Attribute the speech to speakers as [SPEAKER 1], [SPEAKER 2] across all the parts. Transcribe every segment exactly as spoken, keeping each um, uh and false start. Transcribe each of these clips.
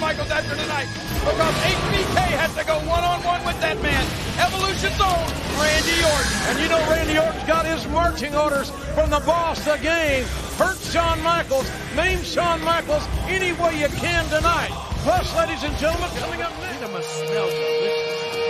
[SPEAKER 1] Michaels after tonight because H B K has to go one-on-one with that man. Evolution's own Randy Orton.
[SPEAKER 2] And you know Randy Orton's got his marching orders from the boss of the game. Hurt Shawn Michaels. Name Shawn Michaels any way you can tonight. Plus, ladies and gentlemen, coming up next.
[SPEAKER 1] It must smell delicious.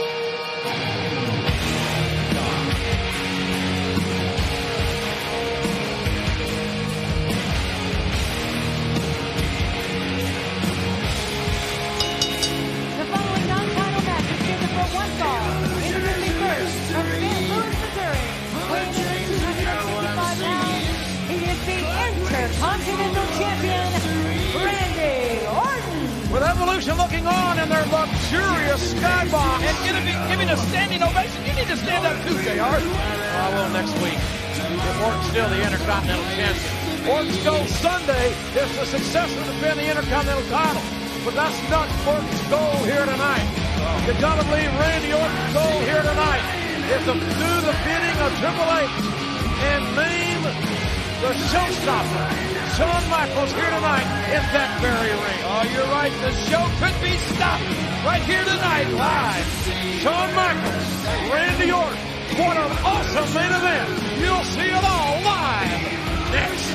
[SPEAKER 3] Intercontinental Champion, Randy Orton.
[SPEAKER 2] With Evolution looking on in their luxurious skybox.
[SPEAKER 1] And giving, giving a standing ovation. You need to stand up too, J R.
[SPEAKER 2] I will next week. If Orton's still the Intercontinental Champion. Orton's goal Sunday is the successor to defend the Intercontinental title. But that's not Orton's goal here tonight. You gotta believe Randy Orton's goal here tonight is to do the bidding of Triple H and name the showstopper, Shawn Michaels, here tonight in that very ring.
[SPEAKER 1] Oh, you're right. The show could be stopped right here tonight, live.
[SPEAKER 2] Shawn Michaels, Randy Orton. What an awesome main event. You'll see it all live next.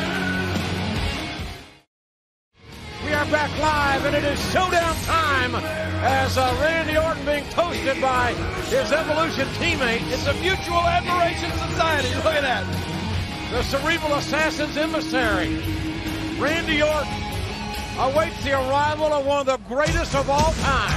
[SPEAKER 2] We are back live, and it is showdown time as uh, Randy Orton being toasted by his Evolution teammates.
[SPEAKER 1] It's a mutual admiration society. Look at that.
[SPEAKER 2] The Cerebral Assassin's emissary, Randy Orton, awaits the arrival of one of the greatest of all time.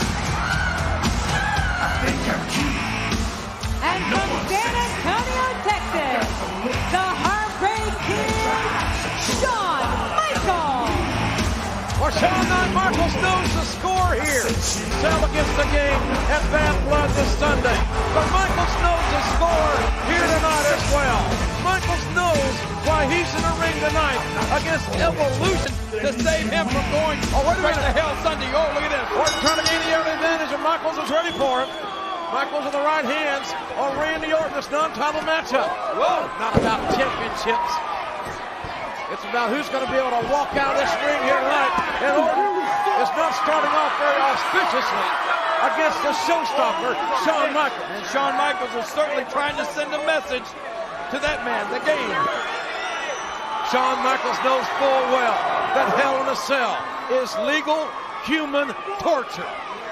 [SPEAKER 3] And from San Antonio, Texas, the Heartbreak Kid, Shawn Michaels.
[SPEAKER 2] Well, Shawn Michaels knows the score here. Sell against the game at Bad Blood this Sunday. But Michaels knows the score here tonight as well. Michaels knows why he's in the ring tonight against Evolution
[SPEAKER 1] To save him from going
[SPEAKER 2] Oh, wait a
[SPEAKER 1] straight
[SPEAKER 2] minute.
[SPEAKER 1] to hell Sunday. Oh, look at this.
[SPEAKER 2] Orton trying to gain the early advantage, and Michaels is ready for him. Michaels in the right hands on Randy Orton, this non-title matchup. Whoa, not about championships. It's about who's going to be able to walk out of this ring here tonight. And Orton is not starting off very auspiciously against the showstopper, Shawn Michaels.
[SPEAKER 1] And Shawn Michaels is certainly trying to send a message to that man, the game.
[SPEAKER 2] Shawn Michaels knows full well that Hell in a Cell is legal human torture.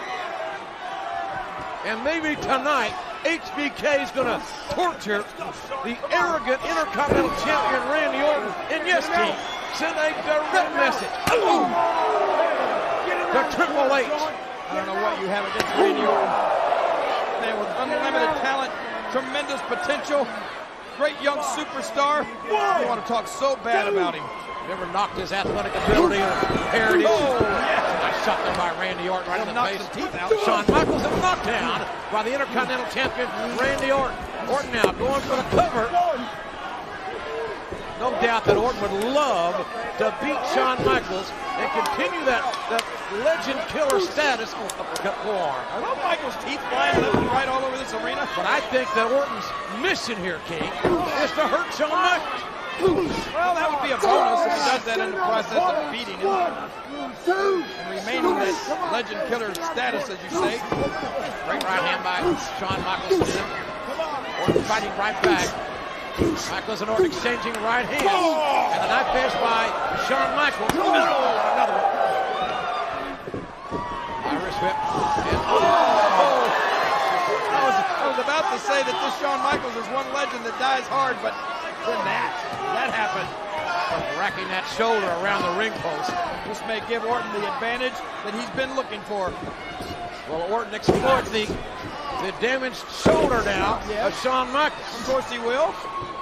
[SPEAKER 2] And maybe tonight, H B K is going to torture the arrogant Intercontinental Champion Randy Orton. And yes, team, send a direct message Ooh. to Triple H.
[SPEAKER 1] I don't know what you have against Randy Orton. Man with unlimited talent, tremendous potential, great young superstar. You want to talk so bad about him.
[SPEAKER 2] Never knocked his athletic ability or heritage. Oh, yes. Nice shot there by Randy Orton right in the face.
[SPEAKER 1] Teeth out.
[SPEAKER 2] Shawn Michaels is knocked down by the Intercontinental Champion Randy Orton. Orton now going for the cover. No doubt that Orton would love to beat Shawn Michaels and continue that, that legend killer status on uppercut forearm.
[SPEAKER 1] Are those Michaels' teeth flying left and right all over this arena?
[SPEAKER 2] But I think that Orton's mission here, King, is to hurt Shawn Michaels.
[SPEAKER 1] Well, that would be a bonus if he does that in the process of beating him. And remaining that legend killer status, as you say.
[SPEAKER 2] Great right hand by Shawn Michaels. Orton fighting right back. Michaels and Orton exchanging right hands. And the knife edge by Shawn Michaels. Oh, another one. Irish whip. And, oh!
[SPEAKER 1] I was, I was about to say that this Shawn Michaels is one legend that dies hard, but then that, that happened.
[SPEAKER 2] Racking that shoulder around the ring post.
[SPEAKER 1] This may give Orton the advantage that he's been looking for.
[SPEAKER 2] Well, Orton exploits the, the damaged shoulder now
[SPEAKER 1] Yes.
[SPEAKER 2] of Shawn Michaels.
[SPEAKER 1] Of course he will.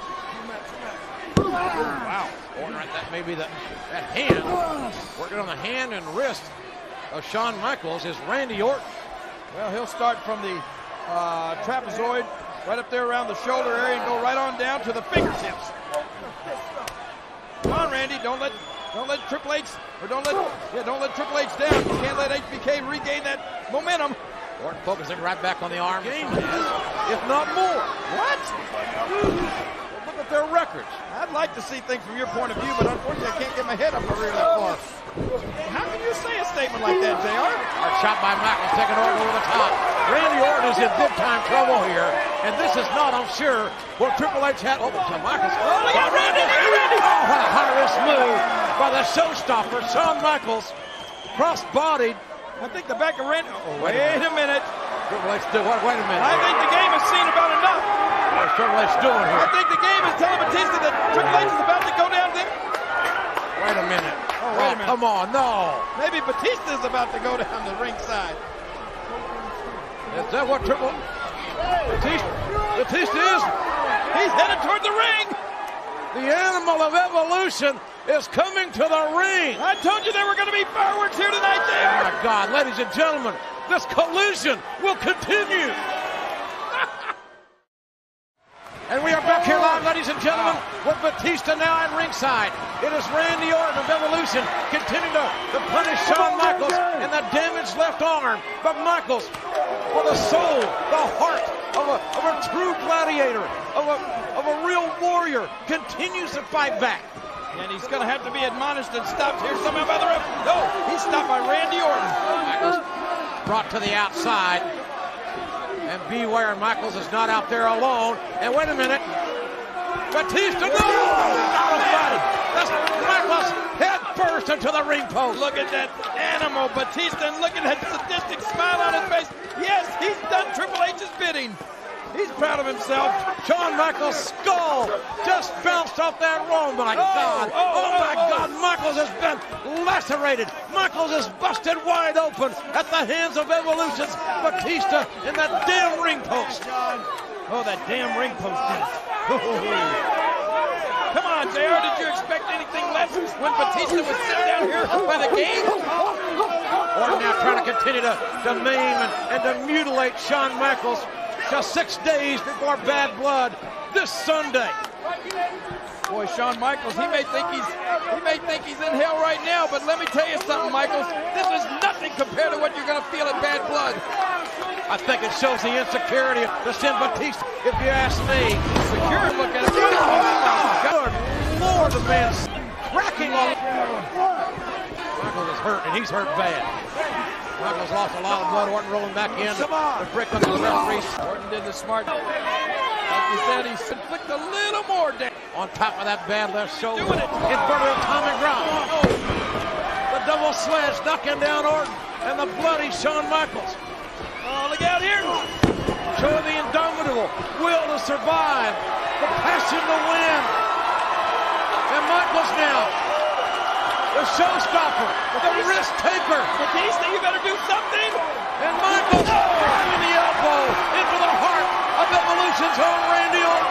[SPEAKER 2] Wow. Orton right, that may be the, that hand. Working on the hand and wrist of Shawn Michaels is Randy Orton.
[SPEAKER 1] Well, he'll start from the uh, trapezoid right up there around the shoulder area and go right on down to the fingertips. Come on, Randy, don't let don't let Triple H or don't let yeah don't let Triple H down. You can't let H B K regain that momentum.
[SPEAKER 2] Orton focusing right back on the arm game, if not more.
[SPEAKER 1] What?
[SPEAKER 2] Look at their records.
[SPEAKER 1] I'd like to see things from your point of view, but unfortunately I can't get my head up over here that far. How can you say a statement happen like that, J R.
[SPEAKER 2] Hard shot by Michaels, taking Orton over the top. Randy Orton is in big time trouble here, and this is not, I'm sure, where Triple H had. Oh, to Michaels.
[SPEAKER 1] Oh, look at Randy, look at Randy.
[SPEAKER 2] Oh, what a high-risk move by the showstopper, Shawn Michaels. Cross-bodied.
[SPEAKER 1] I think the back of Randy. Oh, wait a minute.
[SPEAKER 2] Triple H do what? Wait a minute.
[SPEAKER 1] I think the game has seen about enough.
[SPEAKER 2] What's Triple H doing here?
[SPEAKER 1] I think the game is telling Batista that Triple H is about to go down there.
[SPEAKER 2] Wait a minute.
[SPEAKER 1] Oh, wait a minute.
[SPEAKER 2] Come on, no.
[SPEAKER 1] Maybe Batista is about to go down the ringside.
[SPEAKER 2] Is that what Triple Batista, Batista is?
[SPEAKER 1] He's headed toward the ring.
[SPEAKER 2] The animal of evolution is coming to the ring.
[SPEAKER 1] I told you there were going to be fireworks here tonight,
[SPEAKER 2] Oh
[SPEAKER 1] there.
[SPEAKER 2] my God, ladies and gentlemen, this collision will continue. And we are back here live, ladies and gentlemen, with Batista now at ringside. It is Randy Orton of Evolution continuing to, to punish Shawn Michaels in the damaged left arm. But Michaels, for the soul, the heart of a, of a true gladiator, of a, of a real warrior, continues to fight back.
[SPEAKER 1] And he's going to have to be admonished and stopped here somehow by the ref. No, he's stopped by Randy Orton.
[SPEAKER 2] Michaels brought to the outside. And beware, Michaels is not out there alone. And wait a minute. Batista, no! Not a body. That's Michaels head first into the ring post.
[SPEAKER 1] Look at that animal, Batista, and look at that sadistic smile on his face. Yes, he's done Triple H's bidding. He's proud of himself.
[SPEAKER 2] Shawn Michaels' skull just bounced off that roll. My
[SPEAKER 1] Oh,
[SPEAKER 2] God.
[SPEAKER 1] oh,
[SPEAKER 2] Oh, my
[SPEAKER 1] oh, oh.
[SPEAKER 2] God. Michaels has been lacerated. Michaels is busted wide open at the hands of Evolution's Batista in that damn ring post.
[SPEAKER 1] Oh, that damn ring post. Come on, J R, did you expect anything less when Batista was sitting down here by the gate?
[SPEAKER 2] Orton now trying to continue to, to maim and, and to mutilate Shawn Michaels just six days before Bad Blood this Sunday.
[SPEAKER 1] Boy, Shawn Michaels, he may think he's he may think he's in hell right now, but let me tell you something, Michaels. This is nothing compared to what you're going to feel at Bad Blood.
[SPEAKER 2] I think it shows the insecurity of the Sin Batista, if you ask me.
[SPEAKER 1] Secure, look at it.
[SPEAKER 2] Oh, good Lord, the man's cracking on. Michaels is hurt, and he's hurt bad. Michaels lost a lot of blood. Orton rolling back in. Come on. The brick under the referee.
[SPEAKER 1] Orton did the smart. Like you said, he inflicted a little more damage.
[SPEAKER 2] On top of that bad left shoulder.
[SPEAKER 1] Doing it.
[SPEAKER 2] Inverted atomic drop. Oh. The double sledge knocking down Orton. And the bloody Shawn Michaels.
[SPEAKER 1] Oh, look out here.
[SPEAKER 2] Showing the indomitable will to survive. The passion to win. And Michaels now. The showstopper. The risk taker.
[SPEAKER 1] Batista, you better do something.
[SPEAKER 2] And Michaels driving the elbow into the heart of Evolution's own Randy Orton.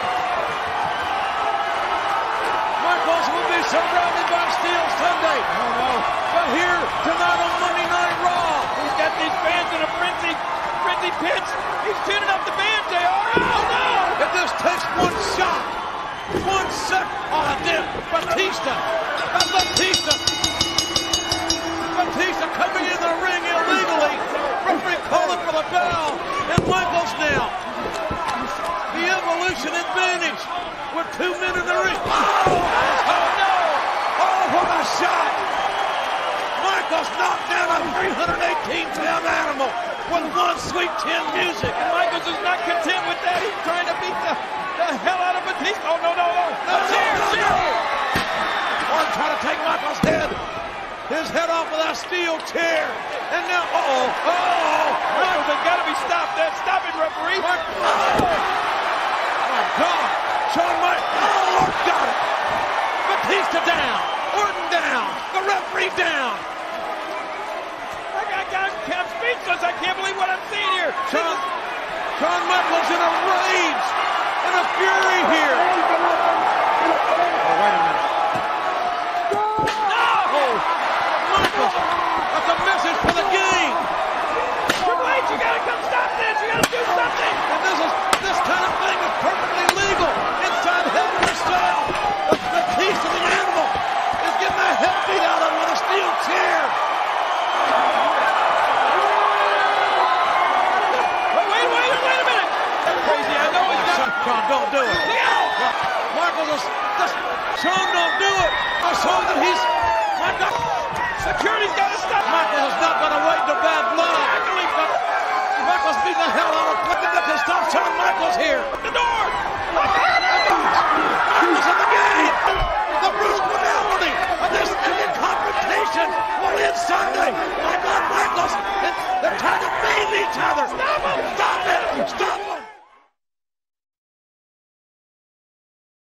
[SPEAKER 2] Michaels will be surrounded by steel Sunday.
[SPEAKER 1] Oh, no.
[SPEAKER 2] But here tonight on Monday Night Raw,
[SPEAKER 1] He's got these fans in a frenzy, frenzy pitch. He's tuning up the band, J R. Oh, no.
[SPEAKER 2] if this takes one shot, one second, oh, damn, Batista, Batista, Batista coming in the ring illegally. Referee calling for the bell, and Michaels now. The Evolution advantage with two men in the ring. Oh, oh no! Oh, what a shot! Michaels knocked down a three hundred eighteen pound animal with one sweet chin music.
[SPEAKER 1] And Michaels is not content with that. He's trying to beat the, the hell out of Batista. Oh, no, no, no. No, cheer, cheer.
[SPEAKER 2] Orton trying to take Michaels' head. His head off of that steel chair. And now, uh-oh, uh-oh.
[SPEAKER 1] Michaels has got to be stopped. There. Stop it, referee.
[SPEAKER 2] Oh, my God. Shawn Michaels. Oh, got it. Batista down. Orton down. The referee down.
[SPEAKER 1] I got, I got, I'm speechless. I can't believe what I'm seeing here.
[SPEAKER 2] Shawn, Shawn Michaels in a rage. In a fury here. Oh, wait a minute.
[SPEAKER 1] No!
[SPEAKER 2] Michaels. That's a message for the game.
[SPEAKER 1] Triple H, you got to come stop this. You got to do something.
[SPEAKER 2] And this is this kind of thing is perfectly legal inside Hell in a Cell. The, the piece of the animal is getting the head beat out of him with a steel chair.
[SPEAKER 1] Wait, wait, wait, wait a minute. That's crazy. I know he's got.
[SPEAKER 2] Shawn, don't do it. Michael, this, this, Shawn, don't do it. I saw that he's, my God.
[SPEAKER 1] Security's got to stop.
[SPEAKER 2] Michael has not got the hell out of Clinton to stop Shawn Michaels here. The door. Michaels in the game. The brutality of this ending confrontation will end Sunday. My God, Michaels, they're trying to maim each other. Stop him. Stop it. Stop him.